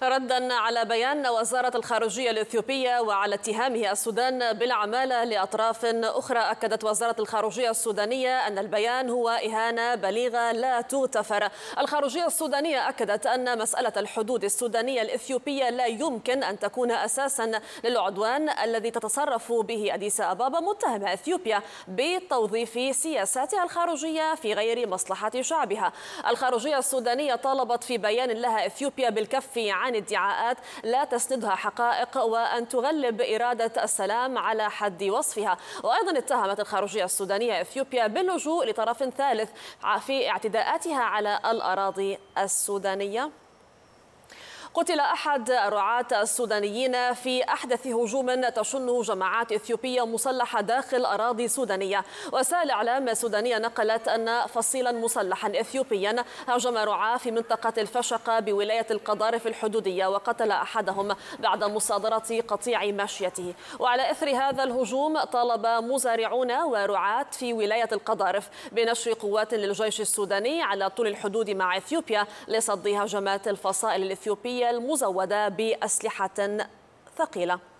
ردا على بيان وزارة الخارجية الإثيوبية وعلى اتهامه السودان بالعمالة لأطراف أخرى، أكدت وزارة الخارجية السودانية أن البيان هو إهانة بليغة لا تغتفر. الخارجية السودانية أكدت أن مسألة الحدود السودانية الإثيوبية لا يمكن أن تكون أساسا للعدوان الذي تتصرف به أديس أبابا، متهمة إثيوبيا بتوظيف سياساتها الخارجية في غير مصلحة شعبها. الخارجية السودانية طالبت في بيان لها إثيوبيا بالكف عن ادعاءات لا تسندها حقائق، وأن تغلب إرادة السلام على حد وصفها. وأيضا اتهمت الخارجية السودانية إثيوبيا باللجوء لطرف ثالث في اعتداءاتها على الأراضي السودانية. قتل أحد الرعاة السودانيين في أحدث هجوم تشنه جماعات إثيوبية مسلحة داخل أراضي سودانية. وسائل الإعلام السودانية نقلت أن فصيلا مسلحا إثيوبيا هاجم رعاة في منطقة الفشقة بولاية القضارف الحدودية، وقتل أحدهم بعد مصادرة قطيع ماشيته. وعلى إثر هذا الهجوم طالب مزارعون ورعاة في ولاية القضارف بنشر قوات للجيش السوداني على طول الحدود مع إثيوبيا لصد هجمات الفصائل الإثيوبية المزودة بأسلحة ثقيلة.